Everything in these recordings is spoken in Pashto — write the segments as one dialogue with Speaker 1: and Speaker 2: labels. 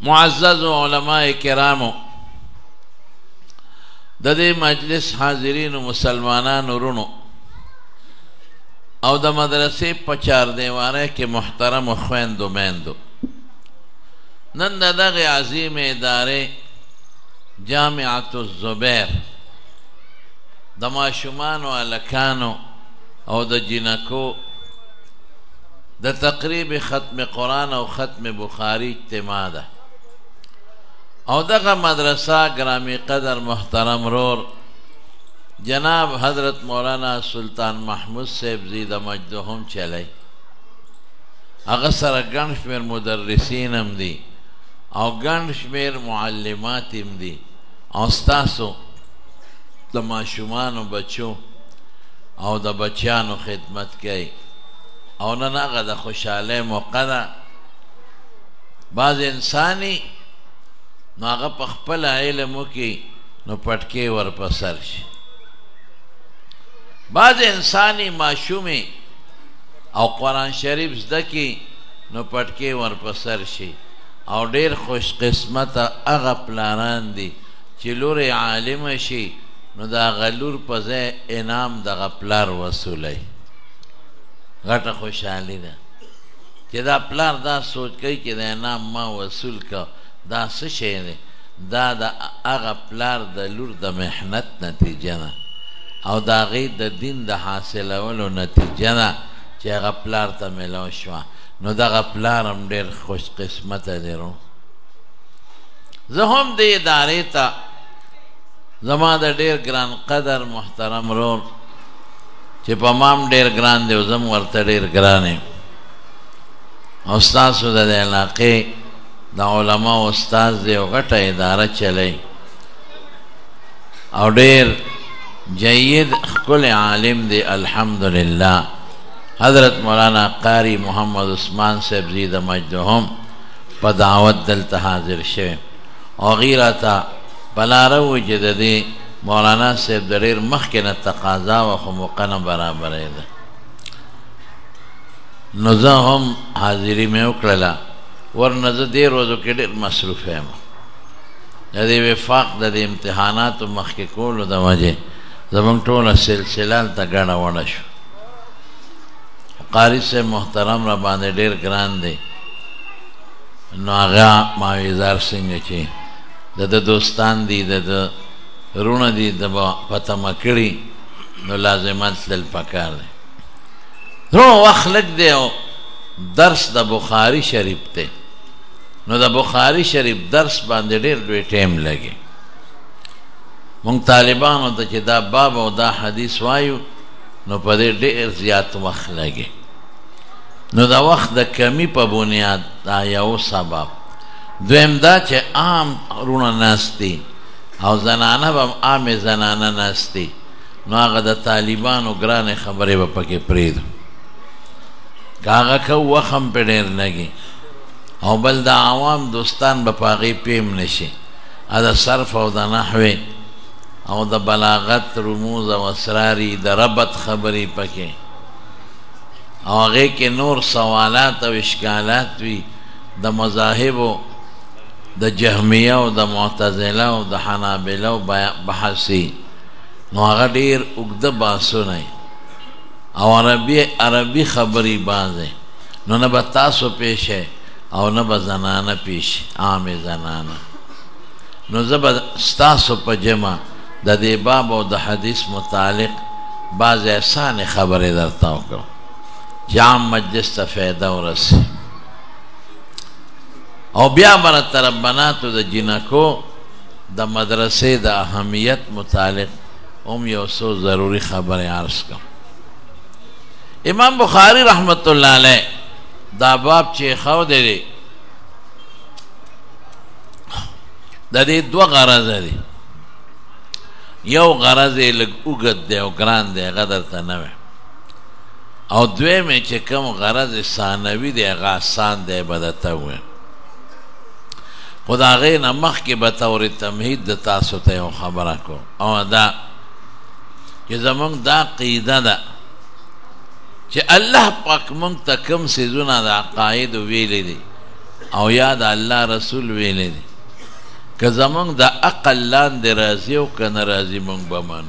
Speaker 1: معزز علماء کرامو د دې مجلس حاضرین مسلمانان ورونو او د مدرسې په چار دیواره کې محترم خويندو میندو نن دغه عظیم ادارې جامعة الزبیر د ماشومانو الکانو او د جنکو د تقریب ختم قرآن او ختم بخاری اجتماع ده او دغه مدرسه گرامی قدر محترم رور جناب حضرت مولانا سلطان محمود صاحب زید مجدهم چلی هغه سره ګڼ شمېر مدرسین هم دي او ګڼ شمېر معلمات هم دي او ستاسو د ماشومانو بچو او د بچیانو خدمت کوي او نن هغه د خوشحالۍ موقع ده بعض انساني نو هغه په خپل علم وکړي نو پټکې ورپسر شي بعض انساني ماشومې او قرآن شریف زده کړي نو پټکې ورپسر شي او ډېر خوش قسمته هغه پلاران دي چې لور یې عالمه شي نو د هغه لور په ځای انعام دغه پلار وصولوي غټه خوشحالي ده چې دا پلار دا سوچ کوي چې د انعام ما وصول که دا څه شی دی دا د هغه پلار د لور د محنت نتیجه ده او د هغې د دین د حاصلولو نتیجه ده چې هغه پلار ته میلاو شوه نو دغه پلار هم ډېر خوش قسمته دی رو زه هم دې ادارې ته زما د ډېر ګران قدر محترم رور چې په ما هم ډېر ګران دی او زه هم ورته ډېر ګران یم او ستاسو د دې علاقې د علماء استاد دی او غټه اداره چلی او ډېر جید ښکلی عالم دی الحمدلله حضرت مولانا قاری محمد عثمان صاحب زید مجدهم په دعوت دلته حاضر شوی او هغې راته په لاره ووایي چې د دې مولانا صاحب د ډېر مخکې نه تقاضا وه خو موقع نه برابرېده نو زه هم حاضري مې وکړله ورنه زه دې روزو کې ډېر مصروف یم د دې وفاق د دې امتحاناتو مخکې کولو د وجې زموږ ټوله سلسله هلته ګډه وډه شو قاري صاحب محترم را باندې ډېر ګران دی نو هغه ماویزار څنګه چې د ده دوستان دي د ده رونه دي د به په تمه کړي نو لازمات تلل پکار دی رونه وخت لږ دی او درس د بخاري شریف دی نو د بخاري شریف درس باندې ډېر لوی ټایم لګي مونږ طالبانو ته چې دا باب او دا حدیث وایو نو په دې ډېر زیات وخت لګي نو د وخت د کمی په بنیاد دا یو سبب دویم دا چې عام رونه ناست دي او زنانه به عامې زنانه ناست دي نو هغه د طالبانو ګرانې خبرې به پکې پرېږدو که هغه کو وخت هم پې ډېر لګي او بل د عوام دوستان به په هغې پیم نشي د صرف او د نحوې او د بلاغت رموز او اسراري د ربط خبرې پکې او هغې کې نور سوالات او اشکالات وي د مذاهبو د جهمیه او د معتزله او د حنابله او بحثي نو هغه ډېر اوږده بحثونه او عربي خبرې بعضې نو نه به تاسو پیښئ او نه به زنانه پیښي عامې زنانه نو زه به ستاسو په جمع د دې باب او د حدیث متعلق بعضې اسانې خبرې درته وکړم چې عام مجلس ته فایده ورسي او بیا به تربناتو د جنکو د مدرسې د اهمیت متعلق هم یو څو ضروري خبرې عرض کړم امام بخاری رحمت الله علیه دا باب چې ښودی دی د دې دوه غرضه دي یو غرض یې لږ اوږد دی او ګران دی هغه درته نه وی او دویم یې چې کوم غرض یې ثانوي دی هغه آسان دی به درته ووایم خو د هغې نه مخکې به طور تمهید د تاسو ته یو خبره کوم او دا چې زمونږ دا عقیده ده چې الله پاک مونږ ته کوم څیزونه د عقایدو ویلي دي او یا د الله رسول ویلی دی که زمونږ د عقل لاندې راځي او که نه راځي مونږ به منو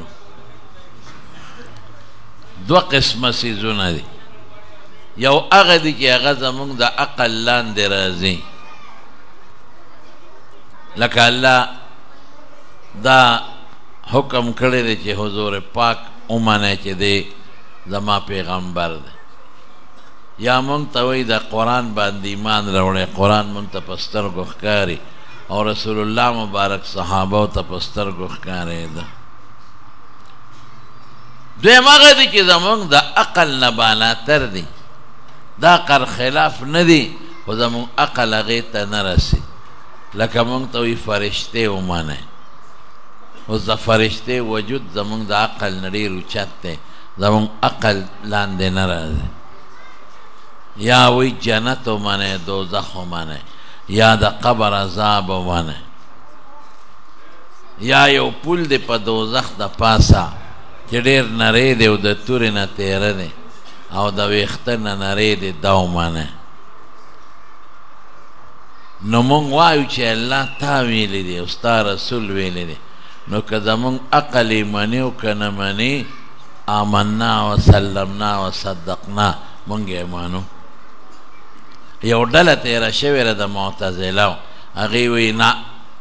Speaker 1: دوه قسمه څیزونه دي یو هغه دی چې هغه زمونږ د عقل لاندې راځي لکه الله دا حکم کړی دی چې حضور پاک ومنئ چې دی زما پیغمبر دی یا مونږ ته وایي د قرآن باندې ایمان راوړی قرآن مونږ ته په سترګو ښکاري او رسول الله مبارک صحابو ته په سترګو ښکارېده دویم هغه دی چې زمونږ د عقل نه بالاتر دی دا عقل خلاف نه دی خو زمونږ عقل هغې ته نه رسي لکه مونږ ته وایي فرشتې ومنئ اوس د فرشتې وجود زمونږ د عقل نه ډېر اوچت دی زمونږ عقل لاندې نه راځي یا وی جنت ومنئ دوزخ ومنئ یا د قبر عذاب ومنئ یا یو پل دی په دوزخ د پاسه چې ډېر نری دی او د تورې نه تیره دی او د ویښته نه نری دی دا ومنئ نو مونږ وایو چې الله تا ویلی دی او ستا رسول ویلی دی نو که زمونږ عقل یې مني او که نه مني آمنا وسلمنا وصدقنا مونږ یې منو یو ډله تیره شوې ده د معتزله هغې وایي نه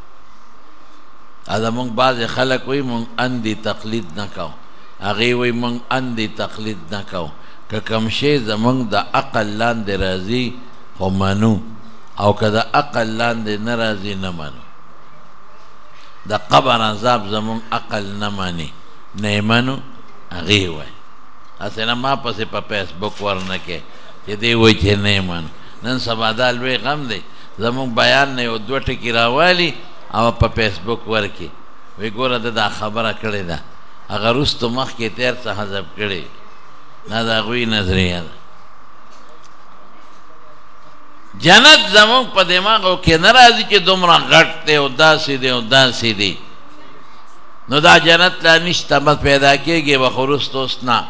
Speaker 1: زمونږ بعضې خلک وایي مونږ اندي تقلید نه کوو هغې وایي مونږ اندي تقلید نه کوو که کوم شی زمونږ د عقل لاندې راځي خو منو او که د عقل لاندې نه راځي نه منو د قبر عذاب زمونږ عقل نه مني نه یې منو هغې وایي هسې نه ما پسې په فیسبوک ورنه کې چې دی وایي چې نه یې منو نن سبا دا لوی غم دی زمونږ بیان نه یو دوه ټکي راوالي او په فیسبوک ورکړي وایي ګوره ده دا خبره کړې ده هغه وروستو مخکې تېر څه حذف کړي دا د هغوی نظریه ده جنت زمونږ په دماغو کې نه راځي چې دومره غټ دی او داسې دی او داسې دی نو دا جنت لا نشته بس پیدا کېږي به خو وروسته اوس نه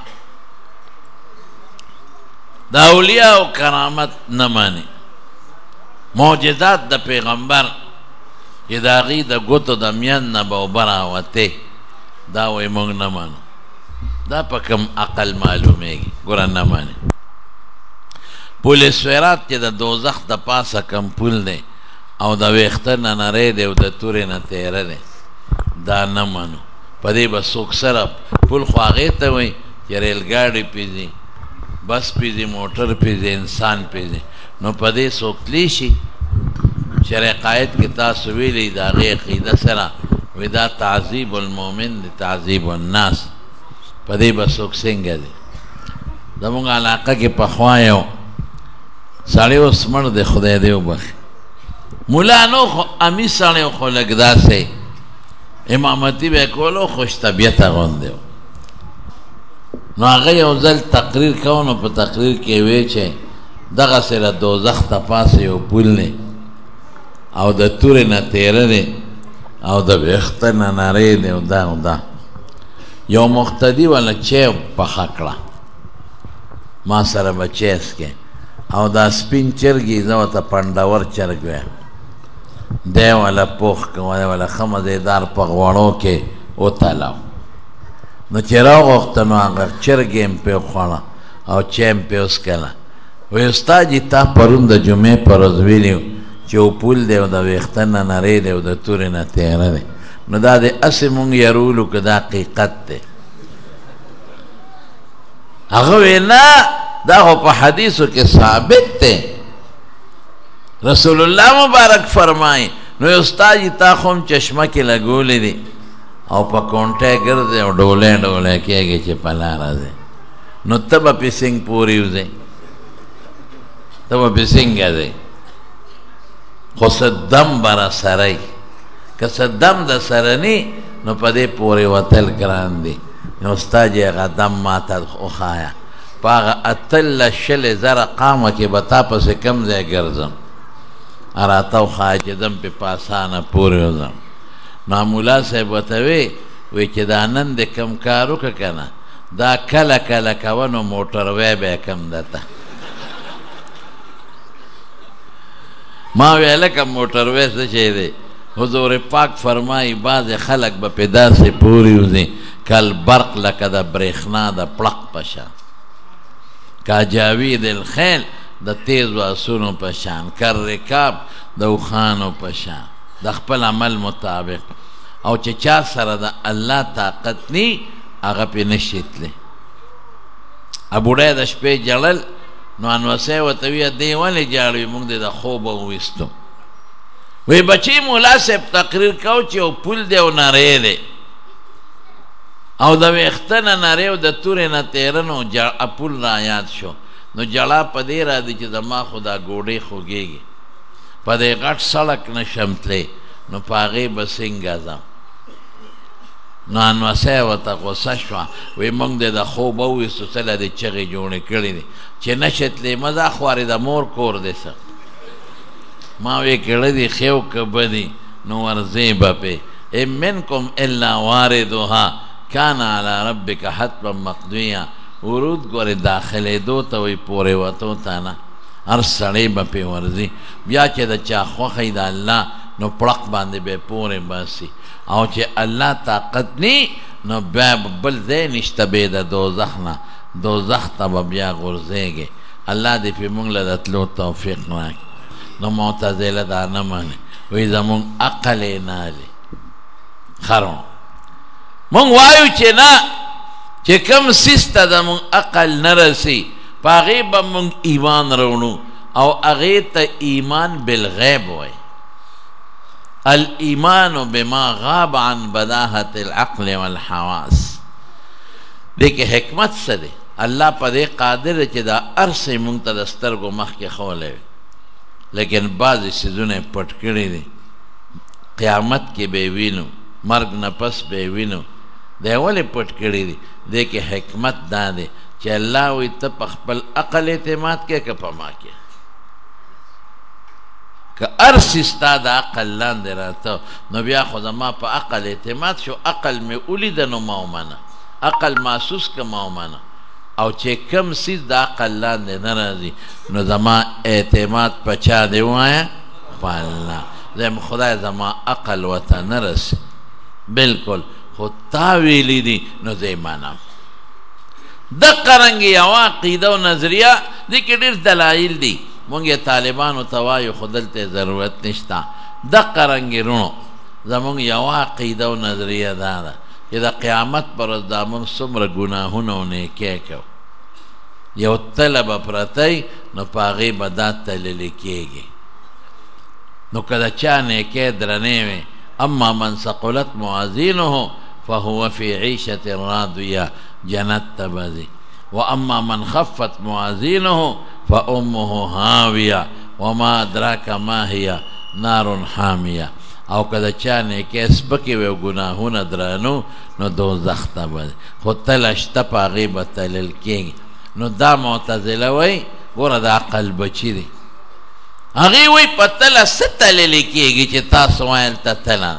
Speaker 1: د اولیاء او کرامت نه ماني معجزات د پیغمبر چې د هغې د ګوتو د میان نه به اوبه راوتې دا وایي موږ نه مانو دا په کوم عقل معلومیږي ګوره نه ماني پل صراط چې د دوزخ د پاسه کوم پل دی او د ویښته نه نری دی او د تورې نه تیره دی دا نه منو په دې به څوک سره پل خو هغې ته وایي چې ریلګاډي پې ځي بس پې ځي موټر پې ځي انسان پې ځي نو په دې څوک تلی شي شرع قاید کې تاسو ویلي د هغې عقیده سره وایي دا تعذیب المؤمن دی تعذیب الناس په دې به څوک څنګه دی زموږ علاقه کې پخوا یو سړی اوس مړ دی خدای دې وبخي ملا نو خو امي سړی خو لږ داسې امامتي به یې کولو خوش طبیعته غوندې و نو هغه یو ځل تقریر کو نو په تقریر کې وی چې دغسې له دوزخ ته پاسه یو پل دی او د تورې نه تیره دی او د ویښته نه نری دی او دا او دا یو مقتدي والا چای پخه کړه ما سره به چای څکې او دا سپین چرګي زه ورته پنډور چرګ وایم دی والا پوخ که والا ښه مزېدار په غوړو کې وتلاو نو چې راوغوښته نو هغه چرګ یې م پرې وخوړه او چای م پرې وڅکله وایي استاد جي تا پرون د جمعې په ورځ ویلي چې یو پول دی او د ویښته نه نری دی او د تورې نه تیره دی نو دا د هسې مونږ یرولو که دا حقیقت دی هغه وی نه دا خو په حدیثو کې ثابت دی رسول الله مبارک فرمایي نو استاد جي تا خو هم چشمه کې لګولې دي او په کونټه ګرځې او ډولې ډولې کېږي چې په لاره ځې نو ته به پې څنګ پورې وځې ته به پې څنګه ځې خو څه دم به را سره یي که څه دم د سره نی نو په دې پورې وتل ګران دي نو استاد جي هغه دم ما ته وښایه په هغه اتلس شلې زره قامه کې به تا پسې کوم ځای ګرځم راته وښایه چې دم پې په اسانه پورې وځم نو مولا صاحب ورته وی چې دا نن دې کوم کار وکړه که نه دا کله کله کوه نو موټروی به یې کم درته ما ویله که موټروی څه شی دی حضور پاک فرمایي بعض خلک به پې داسې پورې وځي کل برق لکه د برېښنا د پړق په شان کاجاوید الخیل د تیزو اسونو په شان کر رکاب د اوښانو په شان د خپل عمل مطابق او چې چا سره د الله طاقت نی هغه پې نشي تلی بوډۍ د شپې جړل نو انوسی ورته ویه دی ولې جاړوي موږ دې د خوبه وویستو وی بچی مولا صاحب تقریر کو چې یو پول دی او نری دی او د ویښته نه نری او د تورې نه تیره نو پول را یاد شو نو جړا په دې راځي چې زما خو دا ګوډۍ خوږېږي په دې غټ سړک نشم تلی نو په هغې به څنګه ځم نو انوسی ورته غوسه شوه وی موږ دې د خوبه وویستو څه له دې چغې جوړې کړې دي چې نشې تلې مه ځه خوارې د مور کور دی څه ما وی کړه دي خیو که بدي نو ورځې به پې ان منکم الا واردها کان علی ربک حتما مقضیه ورود ګورې داخلېدو ته وی پورې وتو ته نه هر سړی به پې ورځي بیا چې د چا خوښی د الله نو پړق باندې به پورې باسي او چې الله طاقت نی نو بیا بل ځای نشته بې د دوزخ نه دوزخ ته به بیا غورځېږي الله دې پې موږ له د تلو توفیق راکړي نو معتزله دا نه مني وایي زمونږ عقل یې نه هلي خرو مونږ وایو چې نه چې کوم څیز ته زمونږ عقل نه رسي په هغې به مونږ ایمان راوړو او هغې ته ایمان بالغیب وایي الایمان بما غاب عن بداهة العقل والحواس دې کې حکمت څه دی الله په دې قادر دی چې دا هر څه مونږ ته د سترګو مخکې ښولی وي لیکن بعضې څیزونه یې پټ کړي دي قیامت کې به یې وینو مرګ نه پس به یې وینو دی ولې پټ کړي دي دې کې حکمت دا دی چې الله وایي ته په خپل عقل اعتماد کې که په ما کې که هر څه ستا د عقل لاندې راته نو بیا خو زما په عقل اعتماد شو عقل مې ولیده نو ما ومنه عقل محسوس که ما ومنه او چې کم څیز د عقل لاندې نه راځي نو زما اعتماد په چا دی ووایه په الله زم خدای زما عقل ورته نه رسي بلکل خو تا ویلی دي نو زه یې منم دقه رنګې یوه عقیده او نظریه دې کې ډېر دلایل دي مونږ یې طالبانو ته وایو خو دلته ضرورت نشته دقه رنګې رونو زمونږ یوه عقیده او نظریه دا ده چې د قیامت پر ورځ دا مونږ څومره ګناهونه او نیکۍ کوو یو تله به پرتی نو په هغې به دا تللی کېږي نو که د چا نیکۍ درنې وې اما من ثقلت موازینه فهو فی عیشة راضیه جنت ته به ځي واما من خفت موازینه فامه هاویه وما ادراک ما هي نار حامیه او که د چا نیکۍ سپکې وې او ګناهونه درانو نو دوزخ ته به خو تله شته په هغې به تلل کېږي نو دا معتزله وایي ګوره د عقل بچي دی هغې وایي په تله څه تللی کېږي چې تاسو وایي هلته تله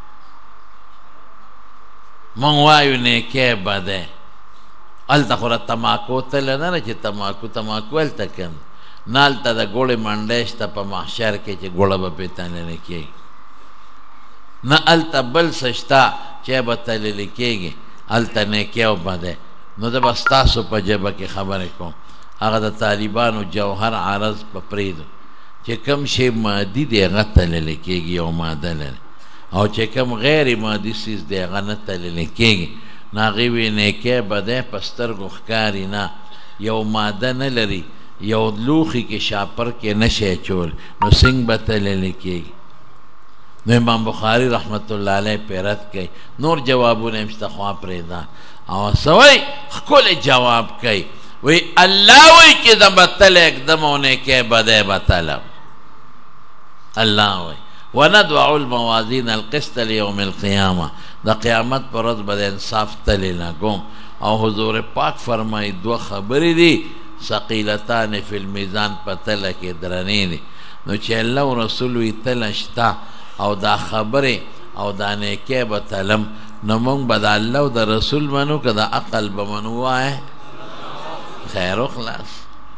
Speaker 1: مونږ وایو نیکۍ به دی هلته خو را تماکو تله نه ده چې تماکو هلته کم نه هلته د ګوړې منډی شته په محشر کې چې ګوړه به پرې تللی کېږي نه هلته بل څه شته چې به تللی کېږي هلته نیکۍ او بدی نو زه به ستاسو په ژبه کې خبرې کوم هغه د طالبانو جوهر عرض په پرېږدو چې کوم شی مادي دی هغه تللی کېږي یو ماده لري او چې کوم غیر مادي څیز دی هغه نه تللی کېږي نو هغې وایي نیکۍ بدی په سترګو ښکاري نه یو ماده نه لري یو لوښي کې شاپر کې نشی اچول نو څنګه به تللی کېږي نو امام بخاري رحمت الله علیه پې رد کوي نور جوابونه یې شته خوا پرېږده او څه وایي ښکلی جواب کوي وایي الله وایي چې زه به تله اږدم او نیکۍ بدی به تلم الله وایي وندع الموازین القسط لیوم القیامه د قیامت پر ورځ به د انصاف تلې لګوم او حضور پاک فرمایي دوه خبرې دي ثقیلتان فی المیزان په تله کې درنې دي نو چې الله او رسول وي تله شته او دا خبرې او دا نیکۍ به تلم نو مونږ به د الله او د رسول منو که د عقل به منو وایه خیر و خلاص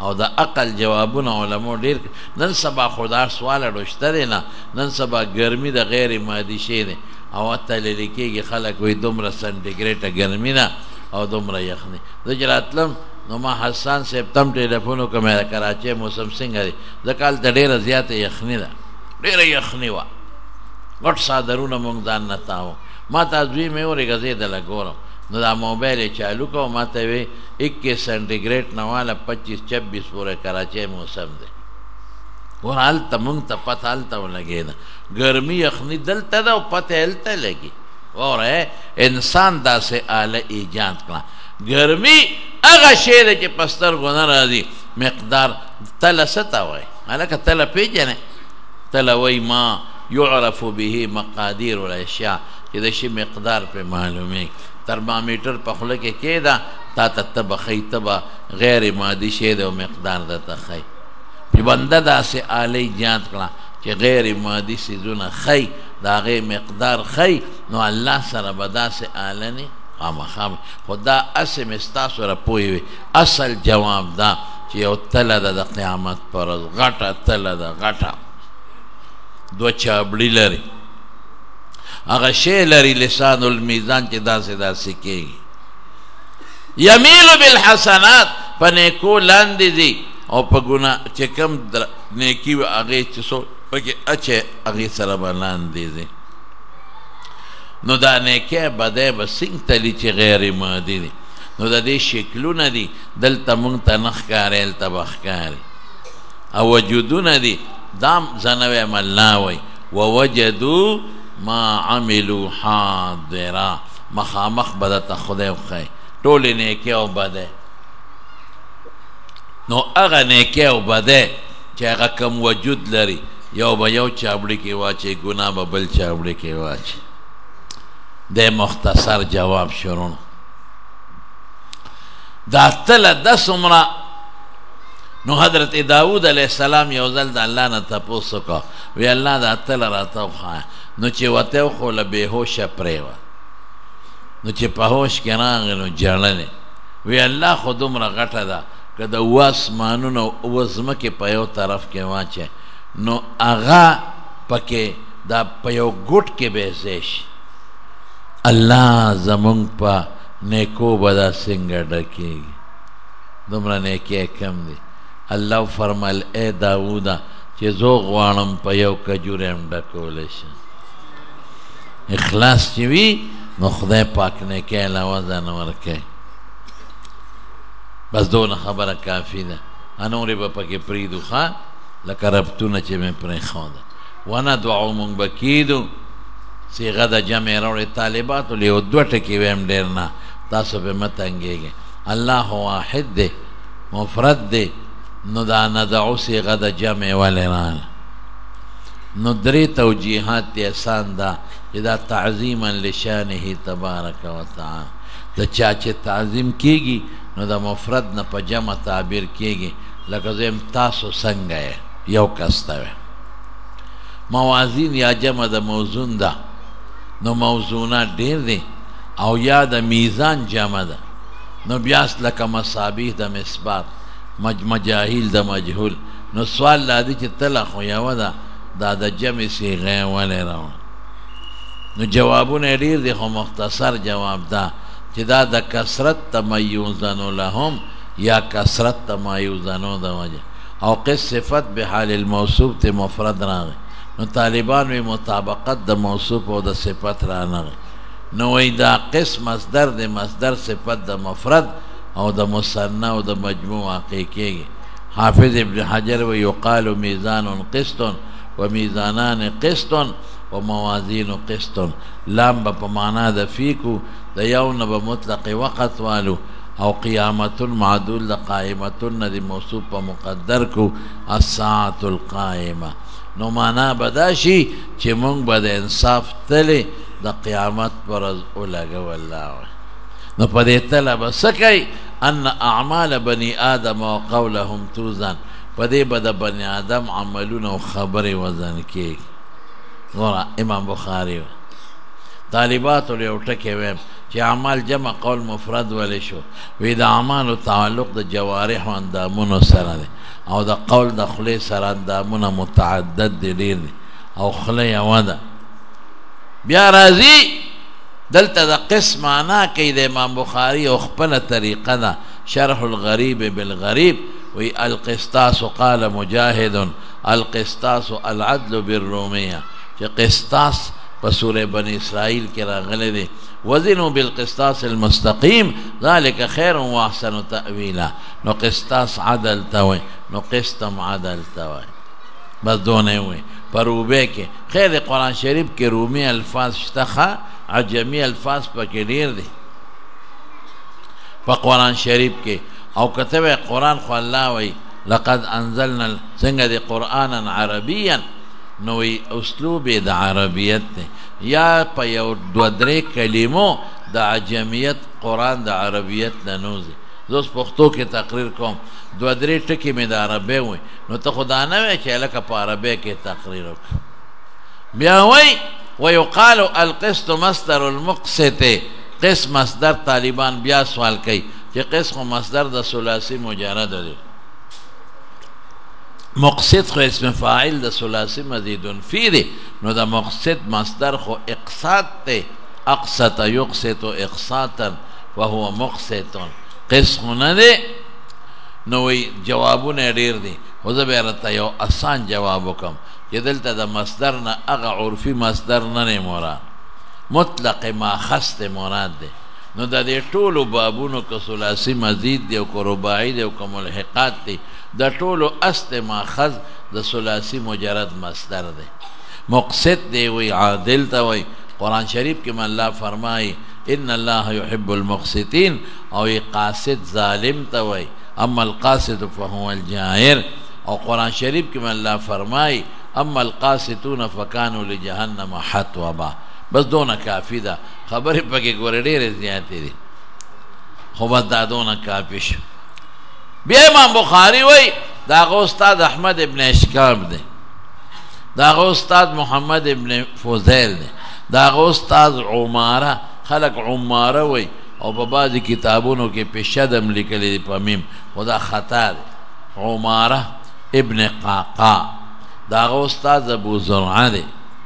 Speaker 1: او د عقل جوابونه علماء ډېر نن سبا خدا سوال اړوشته دی نه نن سبا ګرمي د غیر مادي شی دی او ته لیدل کېږي خلک وایي دومره سنټیګریډه ګرمي ده او دومره یخني زه چې راتلم نو ما حسان صاحب تم ټلیفون وکړ مې د کراچۍ موسم څنګه دی ځکه هلته ډېره زیاته یخني ده ډېره یخني وه غټ څادرونه مونږ ځان نه تاوو ما ته زوی مې ورېږه زه یې دله ګورم نو دا موبایل یې چالو کړ ما ته وی 21 سنټیګریډ نه واله 25-26 پورې کراچۍ موسم دی ور هلته مونږ ته پته هلته ولګېده ګرمي یخني دلته ده او پته هلته لګي وره انسان داسې آله ایجاد کړه ګرمي هغه شی دی چې په سترګو نه راځي مقدار تله څه ته وایي هلکه تله پېژنې تله وایي ما یعرف به مقادیر الاشیاء چې د شي مقدار پې معلومېږي ترمامیټر په خوله کې کېده تا ته ته به ښایي ته به غیر مادي شی دی او مقدار درته ښایي چې بنده داسې آله ایجاد کړه چې غیر مادي څیزونه ښایي د هغې مقدار ښایي نو الله سره به داسې آله نه خامخا خو دا هسې مې ستاسو سره پوه وي اصل جواب دا چې یو تله ده د قیامت په ورځ غټه تله ده غټه دوه چابړي لري هغه شی لري لسان المیزان چې داسې داسې کېږي یمیلو بالحسنات په نیکو لاندې ځي او په ګناه چې کوم نیکي وي هغې چې څو پکې اچې هغې سره به لاندې ځي نو دا نیکی بدی به څنګه تلي چې غیر مادي دي نو د دې شکلونه دي دلته مونږ ته نه ښکاري هلته به ښکاري او وجودونه دي دام زنوی ملا وی ووجدو ما عملو حاضرا مخامخ بدتا خدای وخی ټولې نیکی او بده نو هغه نیکی او بده چې هغه کم وجود لري یو به یو چابړي کې واچي ګناه به بل چابړي کې واچي د مختصر جواب شروع دا تله ده څومره نو حضرت داود علیہ السلام یو ځل د الله نه تپوس وکړه وی الله دا تله راته وښایه نو چې وته وخوله بېهوشه پرېوه نو چې په هوش کې راغی نو ژړلې وی الله خو دومره غټه ده که د اوه اسمانونه اوه ځمکې په یو طرف کې واچې نو هغه پکې دا په یو ګوټ کې به ځای شي الله زمونږ په نیکو به دا څنګه ډکېږي دومره نیکۍ کم دی الله فرمایل ای داوده چې زه غواړم په یو کجورې هم ډکولی شم اخلاص چې وي نو خدای پاک نیکۍ علاوه ځانه ورکوي بس دونه خبره کافي ده نورې به پکې پرېږدو ښه لکه ربطونه چې مې پرېښوده وندعو مونږ به کېدو صیغه د جمع راوړې طالباتو له یو دوه ټکي ویم ډېر نه تاسو به مه تنګېږئ الله واحد دی مفرد دی نو دا ندعو صیغه د جمع ولې راغله نو درې توجیحات دی احسان ده چې دا تعظیما لشانه تبارک وتعالی د چا چې تعظیم کېږي نو د مفرد نه په جمع تعبیر کېږي لکه زه یم تاسو څنګه یې یو کس ته موازین یا جمع د موزون ده نو موزونات ډېر دي او یا د میزان جمع ده نو بیاس لکه مصابیح د مثبات مجاهیل د مجهول نو سوال دا دی چې تله خو یوه ده دا د جمع صیغه ولې راوړه نو جوابونه ډېر دي خو مختصر جواب ده چې دا د کثرت تمیوزنو لهم یا کثرت تمیوزنو د وجه او قص صفت به حال الموصوف ته مفرد راغی نو طالبان وی مطابقت د موصوف او د صفت رانغی نو وی دا قص مصدر د مصدر صفت د مفرد او د مثنى او د مجموع واقع کېږي حافظ ابن حجر وی یقال میزان قسط و میزانان قسط و موازین قسط لام به په معنا د فیکو د یو نه به مطلق وقت والو او قیامت معدول د قائمتن د موصوف په مقدر کو الساعة القائمه نو معنا به دا شي چې مونږ به د انصاف تلې د قیامت پر ورځ ولګو الله نو په دې تله به څه کوي ان اعمال بني آدم و قولهم توزن په دې به د بني آدم عملونه او خبرې وزن کېږي ګوره امام بخاري طالباتو له یو ټکی ویم چې اعمال جمع قول مفرد ولې شو وی د اعمالو تعلق د جوارح او اندامونو سره دی او د قول د خولې سره اندامونه متعدد دي ډېر دي او خوله یوه ده بیا راځي دلته د قسم معنا کوي د امام بخاري او خپله طریقه ده شرح الغریب بالغریب وی القسطاس قال مجاهد القسطاس العدل بالرومیه چې قسطاس په سوره بنی اسرائیل کې راغلی دی وزنوا بالقسطاس المستقیم ذلك خیر واحسن تأویلا نو قسطاس عدل ته وی نو قسطم عدل ته وی بس دونه وی پر روبه کې خیر قرآن شریف کې رومی الفاظ شته عجمی الفاظ پکې ډېر دي په قرآن شریف کې او کتبه قرآن خو الله وی لقد انزلنا څنګه دی قرآنا عربیا نو اسلوب د عربیت دی یا په یو دو درې کلمو د عجمیت قرآن د عربیت نه نوځي زه اوس پښتو کې تقریر کوم دو درې ټکي مې د عربی وی نو ته خو دا نه وی چې هلکه په عربی کې تقریر وکړه بیا وی ویقال القسط مصدر المقسط قسم مصدر طالبان بیا سوال کوي چې قسم مصدر د ثلاثي مجرد دی مقسط خو اسم فاعل د ثلاثي مزید فی دی نو د مقسط مصدر خو اقساط دی اقسط یقسط اقساطا وهو مقسط قسم نه دی نو جوابونه ډیر دي خو زه بیا راته یو آسان جواب وکم چې دلته د مصدر نه هغه عرفي مصدر نه مراد مطلق ماخذ ته مراد دی نو د دې ټولو بابونو که ثلاثي مزید دی او که رباعي دی او که ملحقات دی د ټولو اصل ماخذ د ثلاثي مجرد مصدر دی مقسط دی وی عادل ته وی قرآن شریف کې الله فرمایي ان الله يحب المقسطين او قاسط ظالم ته وی اما القاسط فهو الجائر او قرآن شریف کې الله فرمایي اما القاسطون فكانوا لجهنم حطبا بس دونه کافی ده خبرې پکې ګورې ډېرې زیاتې دي خو بس دا دونه کافي شو بیا امام بخاري وی د هغه استاد احمد ابن اشکاب دی د هغه استاد محمد ابن فضیل دی د هغه استاد عماره خلق عماره وی او په بعضې کتابونو کې په شدم لیکلی دی په میم خو دا خطا دی عماره ابن قعقاع د هغه استاد ابو زرعه دی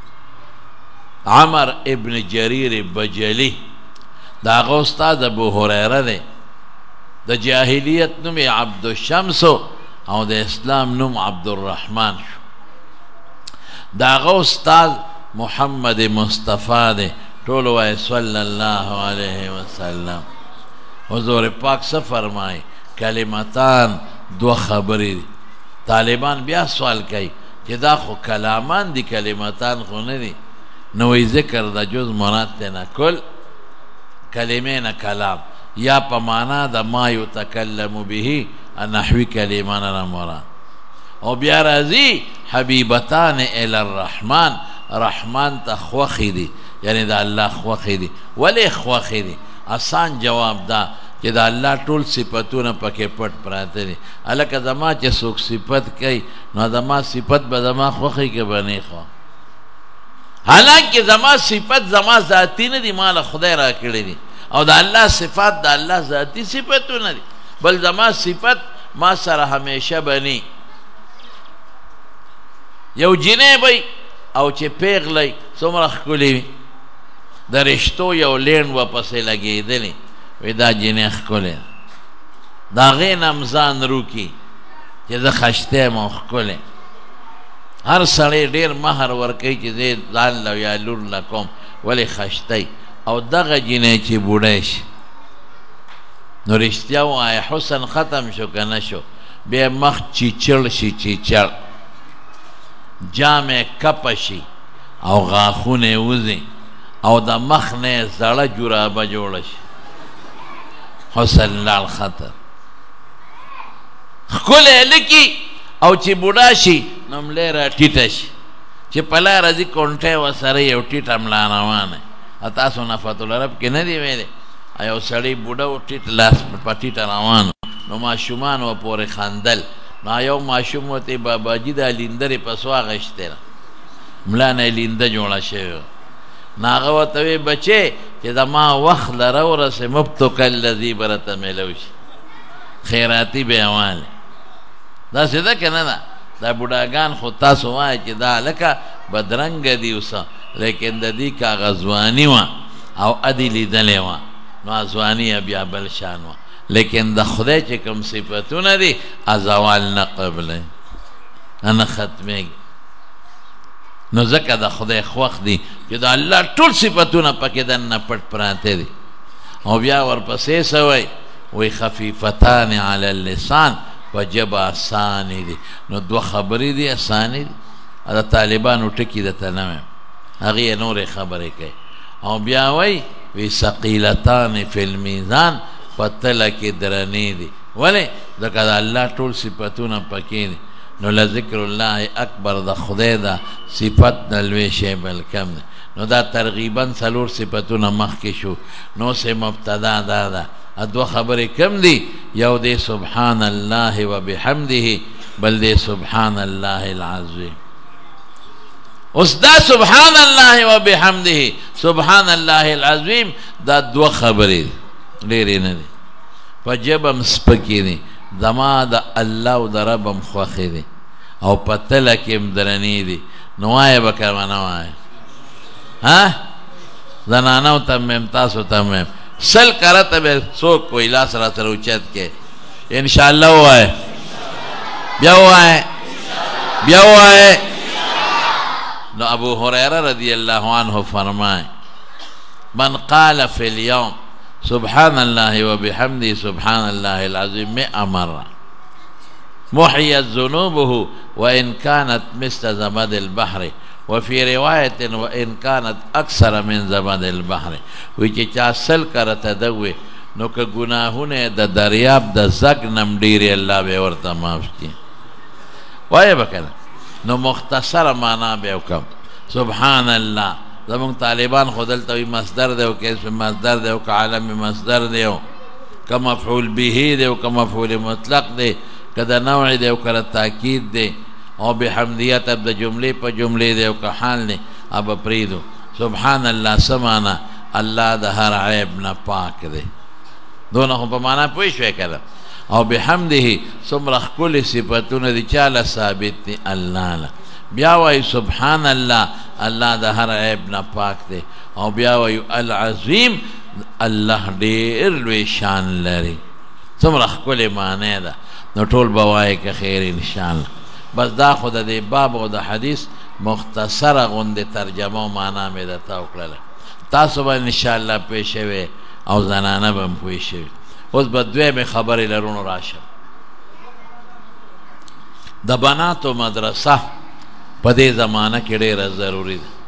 Speaker 1: عمر ابن جریر بجلی دا هغه استاد ابو هریره دی د جاهلیت نوم عبد الشمس او د اسلام نوم عبد الرحمن شو دا هغه استاد محمد مصطفی دی ټول وایي صلی الله علیه وسلم حضور پاک څه فرمایي کلمتان دو خبرې دي طالبان بیا سوال کوي چې دا خو کلامان دي کلمتان خو نه دي نوی ذکر دا جز مراد تینا کل کلمه نه کلام یا پا مانا دا ما یتکلم به نحوی کلمان را مراد او بیا رازی حبیبتان الی الرحمن رحمان تا خوخی دی یعنی دا اللہ خوخی دی ولی خوخی دی آسان جواب دا چې دا الله ټول صفتونه پکې پټ پراته دي الکه زما چې څوک صفت کوي نو زما صفت به زما خوښي کې بنې خو حالانکه زما صفت زما ذاتی نه دي مال خدای را کړی دي او دا الله صفات دا الله ذاتی صفتونه دي بل زما صفت ما سره همیشه بني یو جنې وي او چې پیغلی څومره ښکلې وي د رشتو یو لین ورپسې لګېدلی وی دا جنې ښکلې د هغې نه م ځان روکي چې زه ښشتی یم او ښکلې هر سړی ډېر مهر ورکوي چې زه ځان له یا لور له کوم ولې ښشتی او دغه جنې چې بوډی شي نو رښتیا ووایه حسن ختم شو که نه شو بیا مخ چیچړ شي چیچړ جامې کپه شي او غاښونه وځي او د مخ نه زړه جرابه جوړه شي حسن لال خطر ښکلی لکي او چې بوډا شي نو ملی را ټیټه شي چې په لاره ځي کونټۍ ورسره یو ټیټه ملا روانه تاسو نفت العرب کې نه دی ویلی یو سړی بوډه و ټیټ لاس په ټیټه روان نو ماشومان و پورې خندل نو یو ماشوم ورته باباجي دا لیندرې په سو اخیستې ده ملا نه یې لینده جوړه شوې ناغه ورته وی بچې چې د ما وخت لره ورسې مبتک الذي برته میلو شي خیراتي بیاواله داسې ده که نه ده دا بوډاګان خو تاسو وایي چې دا لکه بدرنګه دي اوسه لیکن د دې کاغه ځواني وه او ادې لیدلې وه نو ځواني بیا بل شان وه لیکن د خدای چې کوم صفتونه دي زوال نه قبله نه ختمېږي نو ځکه د خدای خوښ دي چې د الله ټول صفتونه پکې دننه پټ پراته دي او بیا ورپسې څه وایي وی خفیفتان علی اللسان په ژبه اسانې دي نو دوه خبرې دي اسانې دي د طالبانو ټکي درته نه وایم هغې یې نورې خبرې کوي او بیا وایي وی ثقیلتان فی المیزان په تله کې درنې دي ولې ځکه د الله ټول صفتونه پکې دي نو لذکر الله اکبر د خدای دا صفت نه لوی شی بل کم دی نو دا ترغیبا څلور صفتونه مخکې شو نو سه مبتدا دا ده دوه خبرې کم دي یو دی سبحان الله وبحمده بل دی سبحان الله العظیم اوس دا سبحان الله وبحمده سبحان الله العظیم دا دوه خبرې دي ډېرې نه دي په ژبه هم سپکې دي زما د الله او د رب هم خوښې دي او په تله کې هم درنې دي نو وایه به که ونه وایه زنانو ته میم تاسو ته میم سل کرته به څوک کوی لاس را سره اوچت کې انشاءالله ووایه بیا ووایه بیا ووایه نو ابو هریره رضی الله عنه فرمائے من قال فی اليوم سبحان الله وبحمده سبحان الله العظيم 100 مرة محيت ذنوبه وإن كانت مثل زبد البحر وفي رواية وإن كانت أكثر من زبد البحر وچه چا سل کرته دوی نو که گناهونه د دریاب د زگ نم ډیری الله به ورته معاف کړي وایه بکنه نو مختصر معنا به وکم سبحان الله زمون طالبان خودل توی مصدر دی او که مصدر دی او که عالم مصدر دی او که مفعول به دی او که مفعول مطلق دی که د نوع دی او که تاکید دی او بحمدیت اب د جمله په جمله دی او که حال دی اب پریدو سبحان الله سمانا الله د هر عیب نه پاک دی دونه خو په معنا پوه شوې کړه او بحمده څومره ښکلې صفتونه دي چاله ثابت دي الله له بیا وایي سبحان الله الله د هر عیب نه پاک دی او بیا وایي العظیم الله ډېر لوی شان لري څومره ښکلې معنی ده نو ټول به وایي که خیر انشاءالله بس دا خو د دې باب او د حدیث مختصره غوندې ترجمه او معنا مې درته وکړله تاسو به انشاءالله پوه شوې او زنانه به هم پوه شوې اوس به دویمې خبرې لرونو راشم د بناتو مدرسه په دې زمانه کې ډېره ضروري ده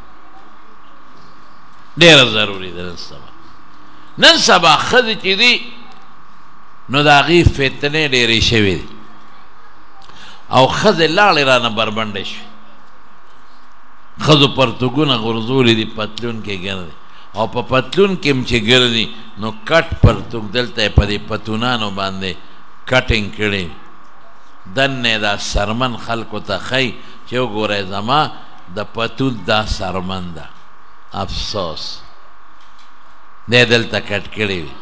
Speaker 1: ډېره ضروري ده نن سبا ښځې چې دي نو د هغې فتنې ډېرې شوې دي او ښځې لاړې رانه بربنډې شوې ښځو پرتوګونه غورځولي دي پتلون کې ګرځي او په پتلون کې هم چې ګرځي نو کټ پرتوګ دلته یې په دې پتونانو باندې کټینګ کړی دننه دا سرمن خلکو ته ښیي چې وګورئ زما د پتون دا سرمن ده افسوس دی دلته کټ کړی وي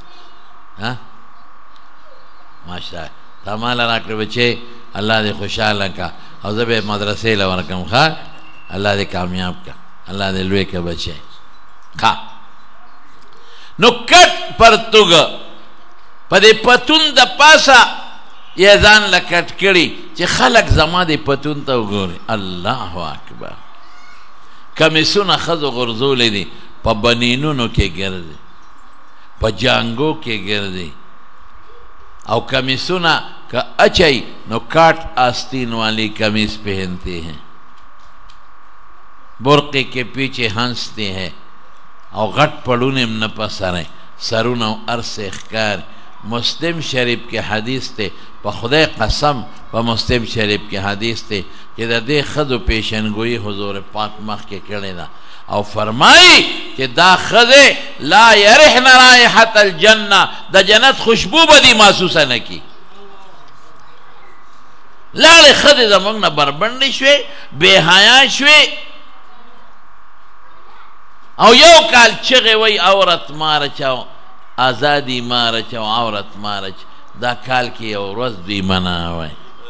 Speaker 1: ماشاءالله تا ماله راکړې بچې الله دې خوشحاله کا او زه به مدرسې له ورکم ښه الله دې کامیاب کا الله دې لوی کا بچې ښه نو کټ پرتوګ په دې پتون د پاسه یې ځان له کټ کړي چې خلک زما دې پتون ته وګوري الله اکبر کمیسونه ښځو غورځولې دي په بنینونو کې ګرځي په جانګو کې ګرځي او کمیسونه کا اچھائی نو کاٹ آستین والی کمیز پہنتے ہیں برقے کے پیچھے ہنستے ہیں او غٹ پڑونے میں نہ پسریں سرون او عرص اخکار مسلم شریف کے حدیث تے پا خدای قسم پا مسلم شریف کے حدیث تے کہ دا دے خدو پیشنگوئی حضور پاک مخ کے کڑے دا او فرمائی کہ دا خدے لا یرحن رائحت الجنہ دا جنت خوشبو بدی محسوسہ نکی لاړې ښځې زموږ نه بربنډې شوې بې حیا شوې او یو کال چغې وی عورت مارچاو آزادی مارچاو عورت مارچ دا کال کې یو ورځ دوی مناوی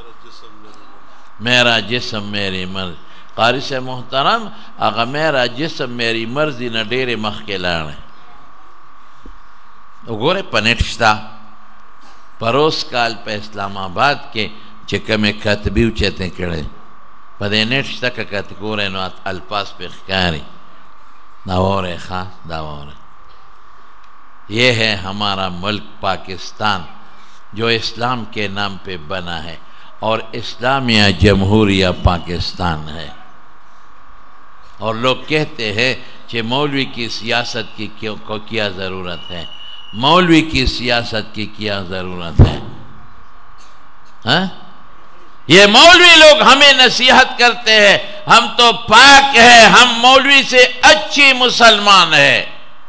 Speaker 1: میرا جسم میری مرض قاری سے محترم اگا میرا جسم میری مرضی نه ډېرې مخکې لاړی وګوره په نیټ شته پروس کال په اسلام آباد کې چې کومې کتبي اوچتې کړی په دې نیټ شته که کت ګورئ نو الفاظ پې ښکاري دا واورئ ښه دا واورئ یہ ہے ہمارا ملک پاکستان جو اسلام کے نام پہ بنا ہے اور اسلامیہ جمہوریہ پاکستان ہے اور لوگ کہتے ہیں کہ مولوی کی سیاست کی کو کیا ضرورت ہے مولوی کی سیاست کی کیا ضرورت ہے ہاں یہ مولوی لوگ ہمیں نصیحت کرتے ہیں ہم تو پاک ہیں ہم مولوی سے اچھی مسلمان ہیں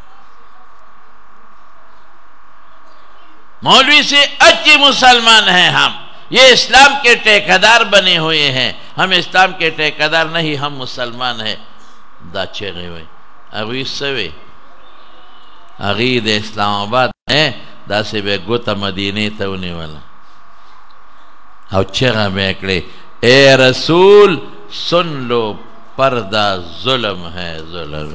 Speaker 1: مولوی سے اچھی مسلمان ہیں ہم یہ اسلام کے ٹھیکیدار بنے ہوئے ہیں ہم اسلام کے ٹھیکیدار نہیں ہم مسلمان ہیں دا چغې وی هغوی څه وی هغوی د اسلام آباد داسې به ګوته مدینې ته ونیوله او چغه به یې کړې اے رسول سن لو پردہ ظلم ہے ظلم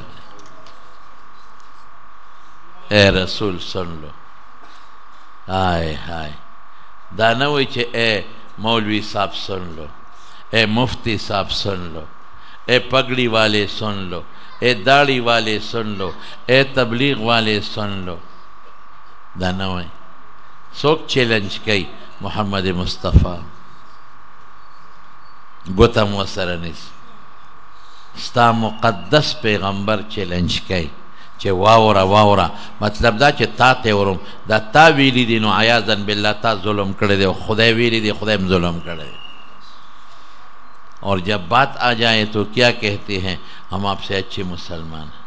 Speaker 1: اے رسول سن لو آئے ہائے دا نہ ہوئی چھے اے مولوی صاحب سن لو اے مفتی صاحب سن لو اے پگڑی والے سن لو اے داڑھی والے سن لو اے تبلیغ والے سن لو دا نہ ہوئی سوک چیلنج کئی محمد مصطفیٰ گوتا موسرنیس ستا مقدس پیغمبر چیلنج کئی چه واورا واورا مطلب دا چه تا تیورم دا تا ویلی دی نو عیاذن باللہ تا ظلم کرده دی خدای ویلی دی خدایم ظلم کرده اور جب بات آ جائے تو کیا کہتے ہیں ہم آپ سے اچھے مسلمان ہیں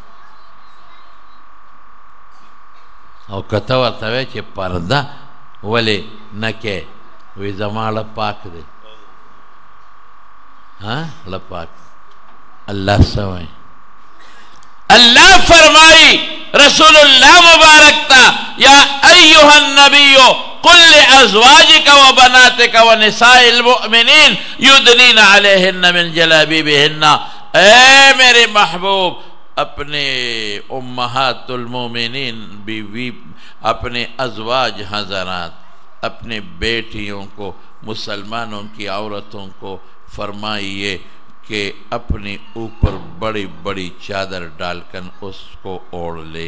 Speaker 1: اور کتا ورطوے چه پردہ ولی نکے وی زمان لپاک دے ہاں لپاک اللہ سوائے اللہ فرمائی رسول اللہ مبارک تا یا ایوہ النبی قل لأزواجک و بناتک و نساء المؤمنین یدنین علیہن من جلابیبہن اے میرے محبوب اپنے امہات المومنین بیوی اپنے ازواج حضرات اپنے بیٹیوں کو مسلمانوں کی عورتوں کو فرمائیے کہ اپنے اوپر بڑی بڑی چادر ڈال کر اس کو اوڑھ لے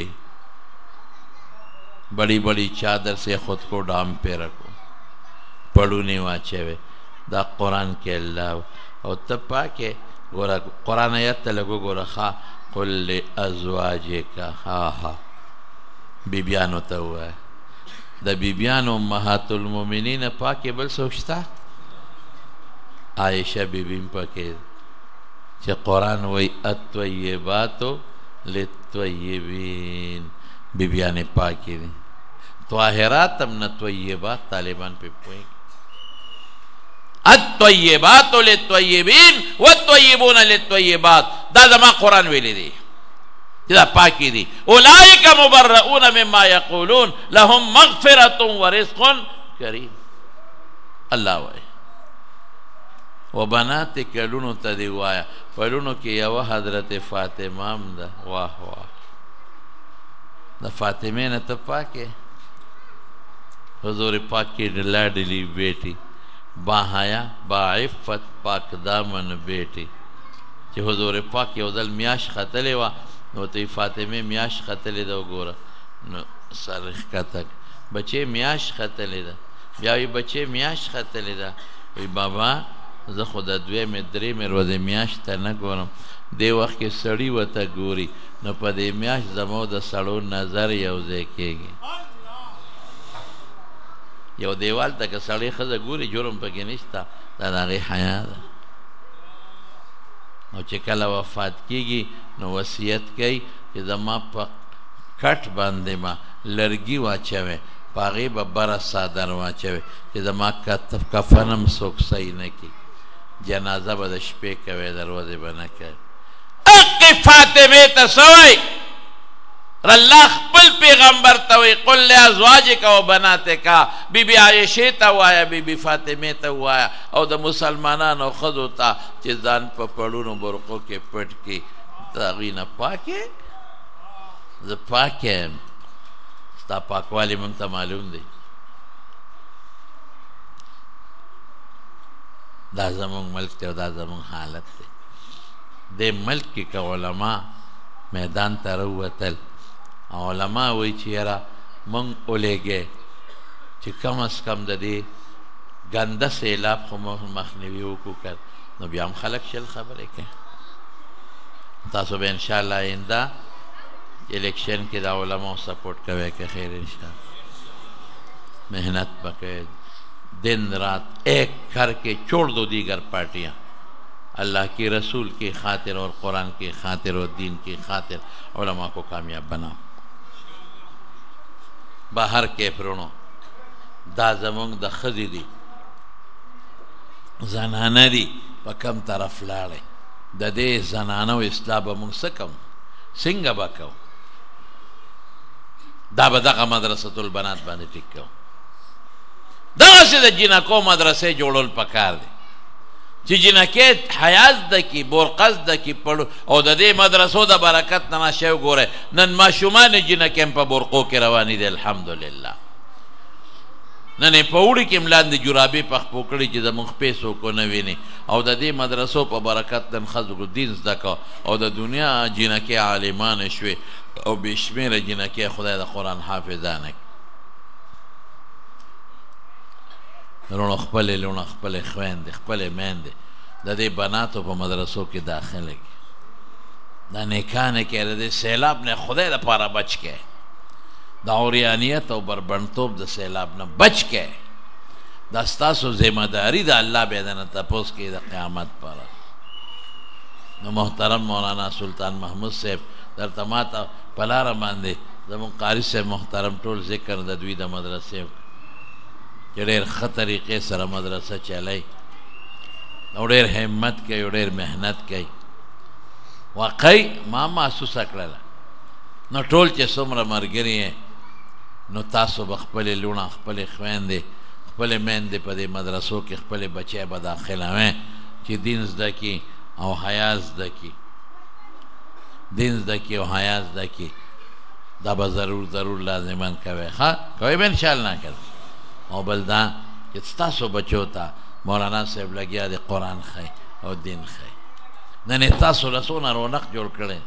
Speaker 1: بڑی بڑی چادر سے خود کو ڈام پہ رکھو پڑھونے واچے وے دا قرآن کے اللہ اور تب پاکے گورا قرآن آیت لگو گورا خواہ قل لأزواجکا ہاں ہاں بیبیانو تا ہوا ہے دا بیبیانو امہات المومنین پاکے بل سوچتا عائشہ بیبیم پاکے چه قرآن وی الطیباتو للطیبین بیبیان پاکی دی طاہرات امن طیبات طالبان پہ پوئیں الطیباتو للطیبین والطیبون للطیبات دا زمان قرآن ویلی دی دا پاکی دی اولئک مبرؤون مما یقولون لهم مغفرت و رزق کریم اللہ وی و بنات کلونو تا دیوایا پلونو کی یو حضرت فاطمہ دا واہ واہ دا فاطمین تا پاکے حضور پاک کی لاڈلی بیٹی باحیا باعفت پاک دامن بیٹی چی حضور پاک یو دل میاش خطلے وا نو تی فاطمہ میاش خطلے دا گورا نو سرخ کتک بچے میاش خطلے دا بیاوی بچے میاش خطلے دا وی بابا زه خو د دوی مې درې مې ورځې میاشت ته نه ګورم دې وخت کې سړي ورته ګوري نو په دې میاشت زمو د سړو نظر یو ځای کېږي یو دیوال ته که سړی ښځه ګوري جرم پکې نشته دا د هغې حیا ده او چې کله وفات کېږي نو وصیت کوي چې زما په کټ باندې ما لرګي واچوئ په هغې به بره څادر واچوئ چې زما کفنم څوک صحیح نه کړي جنازه به د شپې کوي دروازې به نه کوي اقی فاطمې ته څه وایي الله خپل پیغمبر ته وی قل لازواجک و بناتک بی بی عائشه ته وایا بی بی فاطمه ته وایا او د مسلمانانو خذو ته چې ځان په پړونو برقو کې پټ کې تاغینه پاکه ز پاکه ستا پاکوالی مونږ ته معلوم دی دا زمونږ ملک ته دا زمونږ حالت دی د ملک کې که علما میدان ته راووتل علما وایي چې یاره مونږ ولیږئ چې کم از کم د دې ګنده سیلاب خو مخنیوي وکړو نو بیا هم خلک شل خبرې کوي تاسو به انشاءالله آینده الیکشن کې د علماو سپورټ کوئ که خیر انشاءالله محنت بکئ दिन रात एक करके छोड़ दो दीगर पार्टियां अल्लाह की रसूल की खातिर और कुरान की खातिर और दीन की खातिर उलमा को कामयाब बनाओ बाहर के प्रणो दा जमंग द खजी दी जनाना दी पकम तरफ लाड़े द दे जनानो इस्लाम बमंग सकम सिंग बकौ दा बदका मदरसतुल बनात बांधे टिक्को دغسې د جنکو مدرسې جوړول پکار دی چې جنکې حیاز ده کې بورقص ده کې پړو او د دې مدرسو د برکت نه نشه وګورئ نن ماشومان جنکې هم په برقو کې روانې دي الحمدلله نن یې په اوړي کې هم لاندې جرابې پخپو کړي چې زموږ خپې څوک ونه ویني او د دې مدرسو په برکت نن ښځو دین زده کړه او د دنیا جنکې عالمانې شوې او بې شمېره جنکې خدای د قرآن حافظانه لونو خپل لونو خپل خويندې خپل میندې د دې بناتو په مدرسو کې داخله کی دا نیکانه کې د سیلاب نه خدای لپاره بچ کې د اوریانیت او بربنتوب د سیلاب نه بچ کې دا ستاسو ذمہ داری د الله به دنه تاسو کې د قیامت پر نو محترم مولانا سلطان محمود صاحب در تماته پلار باندې زمون قاری صاحب محترم ټول ذکر د دوی د مدرسې چې ډېر ښه طریقې سره مدرسه چلی او ډېر همت کوي او ډېر محنت کوي واقعي ما محسوسه کړله نو ټول چې څومره ملګري یې نو تاسو به خپلې لوڼه خپلې خویندې خپلې میندې په دې مدرسو کې خپلې بچی به داخلوئ چې دین زده کړي او حیا زده کړي دین زده کړي او حیا زده کړي دا به ضرور لازمن کوئ ښه کوئ به انشاءالله کوئ او بل دا چې ستاسو بچو ته مولانا صاحب لګیا دی قرآن ښی او دین ښی نن یې تاسو له څونه رونق جوړ کړی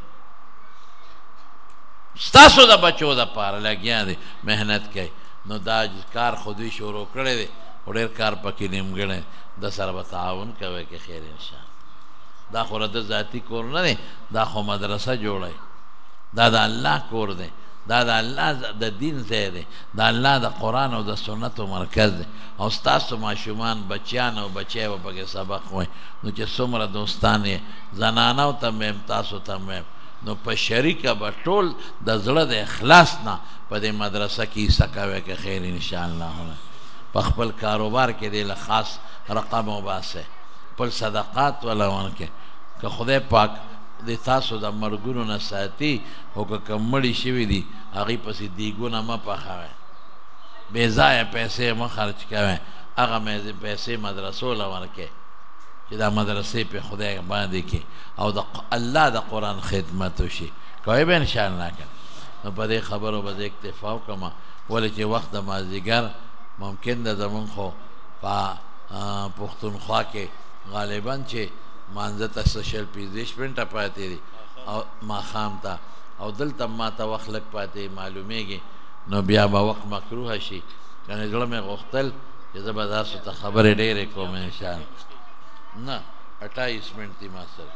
Speaker 1: ستاسو د بچو دپاره لګیا دی محنت کوي نو دا کار خو دوی شروع کړی دی خو ډېر کار پکې نیمګړی د سره به تعاون کوئ که خیر انشاءالله دا خو د ذاتي کور نه دی دا خو مدرسه جوړی دا د الله کور دی دا د الله د دین ځای دی د الله د قرآن او د سنتو مرکز دی او ستاسو ماشومان بچیان او بچی به پکې سبق وایي نو چې څومره دوستان یې زنانو ته میم تاسو ته میم نو په شریکه به ټول د زړه د اخلاص نه په دې مدرسه کې حصه کوئ که خیر انشاءالله په خپل کاروبار کې دې له خاص رقم وباسئ خپل صدقات وله ورکړئ که خدای پاک د تاسو د مرګونو نه ساتي او که کوم مړي شوي دي هغې پسې دیګونه مه پخوئ بې ځایه پیسې مه خرچ کوئ هغه پیسې مدرسو له ورکړئ چې دا مدرسې په خدای باندې کې او د الله د قرآن خدمت وشي کوئ به انشاءالله که نو په دې خبرو به زه اکتفا وکړم ولې چې وخت د مازدیګر ممکن ده زمونږ خو په پښتونخوا کې غالبا چې مانځه ته څه شل پنځه منټه پاتې دي او ماښام ته او دلته ما ته وخت لږ پاتې معلومیږي نو بیا به وخت مکروه شي یعنې زړه مې غوښتل چې زه به تاسو ته خبرې ډېرې کوم انشاءالله نه 28 منټ دي ما سره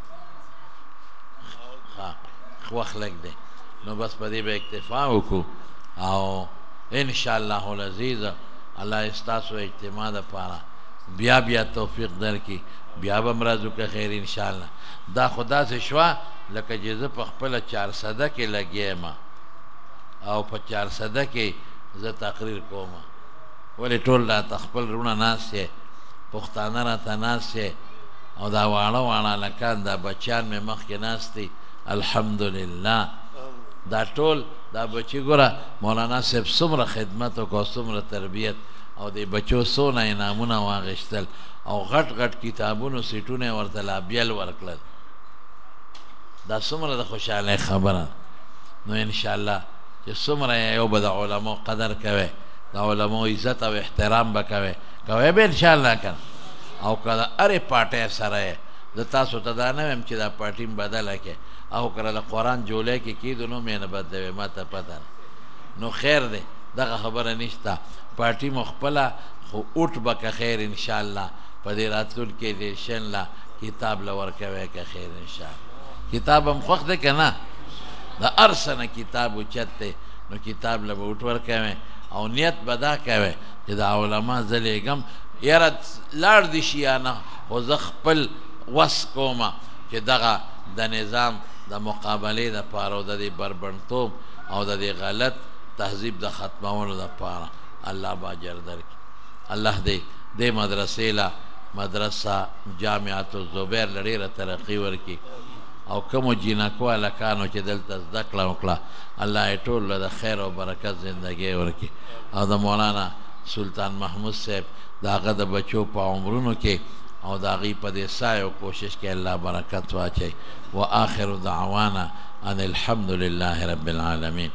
Speaker 1: وخت لږ دی نو بس په دې به اکتفا وکړو او انشاءالله العزیز الله ستاسو اجتماع دپاره بیا توفیق درکړي بیا به مرازو که خیر انشاءالله دا خو داسې شوه لکه چې زه په خپله 400 کې لګیا یم او په 400 کې زه تقریر کوم ولې ټول راته خپل وروڼه ناست یې پښتانه راته ناست یې او دا واړه هلکان دا بچیان مې مخکې ناست دي الحمدلله دا ټول دا بچی ګوره مولانا صاحب څومره خدمت وکړو څومره تربیت او د بچو څونه انعامونه واخیستل او غټ غټ کتابونو سیټونه ورته لا بیل ورکړل دا څومره د خوشحالۍ خبره نو انشاءالله چې څومره یو به د علماء قدر کوي د علماء عزت او احترام به کوي به انشاءالله کنه او که د هرې پارټۍ سره یې زه تاسو ته دا نه وایم چې دا پارټي م بدله کړې او که د قرآن جولۍ کې کېدو نو مې نه بدلوي ما ته پته نو خیر دی دغه خبره نشته پارټي مو خپله خو اوټ به که خیر انشاءالله په دې راتلونکي ایډیشن له کتاب له ورکوی که خیر انشاءالله کتاب هم خوښ دی که نه د هر څه نه کتاب اوچت دی نو کتاب له به اوټ ورکوی او نیت به دا کوی چې د علما زه لیږم یاره لاړ دي شي یا نه خو زه خپل وس کومه چې دغه د نظام د مقابلې دپاره او د دې بربنډتوب او د دې غلط تهذیب د ختمولو دپاره الله به اجر درکړي الله دې دې مدرسې له مدرسه جامعة الزبیر له ډېره ترقي ورکړي او کومو جینکو هلکانو چې دلته زده کړه وکړه الله یې ټول له د خیر او برکت زندګۍ ورکړي او د مولانا سلطان محمود صاحب د هغه د بچو په عمرونو کې او د هغې په دې سایو کوشش کې الله برکت واچوي وآخر دعوانا ان الحمد لله رب العالمین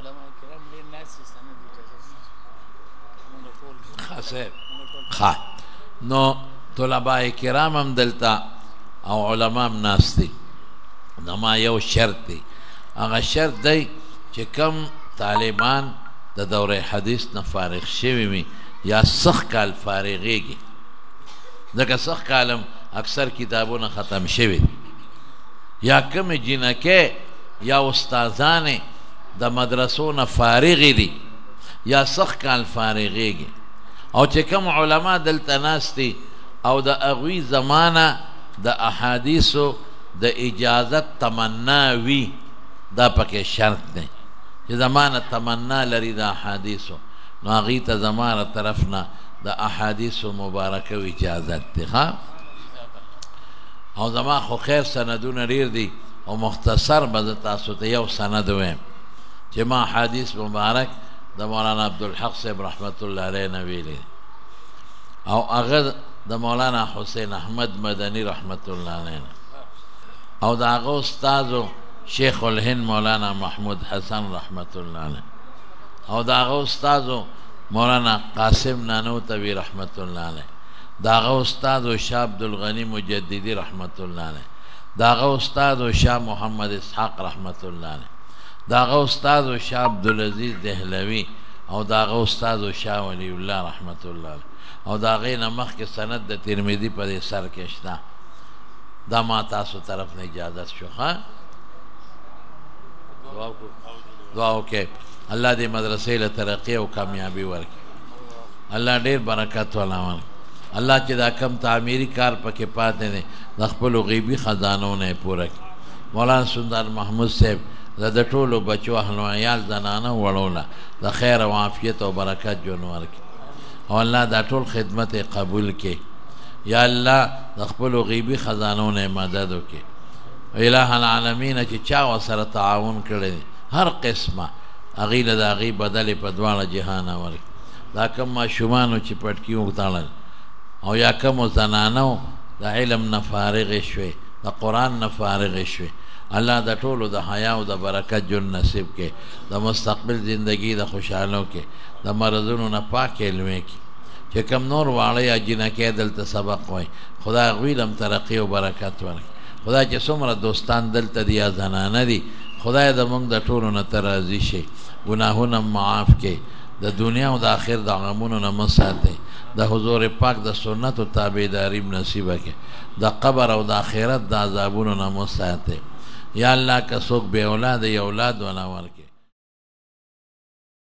Speaker 1: نو طلباء کرام هم دلته او علما هم ناست دي نما یو شرط دی هغه شرط دی چې کم طالبان د دوره حدیث نه فارغ شوي وي یا سخت کال فارغېږي ځکه سخت کالم اکثر کتابونه ختم شوي یا کم جینکې یا استادانې د مدرسو نه فارغې دي یا سخت کال فارغېږي او چې کم علما دلته ناست دي او د هغوی زمانه د احادیثو د اجازت تمنا وي دا پکې شرط دی چې زمانه تمنا لري د احادیثو نو هغوی ته زمانه طرف نه د احادیثو مبارکه و اجازت دی او زما خو خیر سندونه ډېر دي او مختصر به زه تاسو ته یو سند ویم چې ما حدیث مبارک د مولانا عبدالحق صاحب رحمت الله علیه نه ویلی او هغه د مولانا حسین احمد مدنی رحمت الله علیه او د هغه استادو شیخ الهند مولانا محمود حسن رحمت الله علیه او د هغه استادو مولانا قاسم نانوتوی رحمت الله علیه د هغه استادو شاه عبدالغنی مجددی رحمت الله علیه د هغه استادو شاه محمد اسحاق رحمت الله علیه د هغه استادو شاه عبدالعزیز دهلوی او د هغه استادو شاه ولی الله رحمت الله علیه او د هغې نه مخکې سند د ترمذي په دې سر کې شته دا ما تاسو طرف نه اجازت شو ښه دعا وکړئ الله دې مدرسې له ترقي او کامیابي ورکړي الله ډېر برکت والا ورکړي الله چې دا کم تعمیري کار پکې پاتې دی د خپلو غیبي خزانو نه یې پوره کړي مولانا سلطان محمود صاحب د ټولو بچو اهل و عیال زنانه وړو له د خیر او عافیت او برکت ژوند ورکړي او الله دا ټول خدمت قبول کړي یا الله د خپلو غیبي خزانو نه مدد وکړي الہ العالمین چې چا ورسره تعاون کړی دی هر قسمه هغې له د هغې بدلې په دواړه جهانه ورکړي دا کم ماشومانو چې پټکي وتړل او یا کمو زنانو د علم نه فارغې شوې د قرآن نه فارغې شوې الله د ټولو د حیا او د برکت ژوند نصیب کړي د مستقبل زندگی د خوشحالو کې د مرضونو نه پاک علمې کې چې کم نور واړه یا جینکې دلته سبق وایي خدای هغوی له هم ترقي او برکت ورکړي خدای چې څومره دوستان دلته دي یا زنانه دي خدای زموږ د ټولو نه ته راضي شي ګناهونه معاف کړي د دنیا او د آخر د غمونو نه مه ساتئ د حضور پاک د سنتو تابعداري نصیبه کړي د قبر او د آخرت د عذابونو نه مه ساتئ یا الله که څوک بې اولاد یې اولاد ولا ورکړي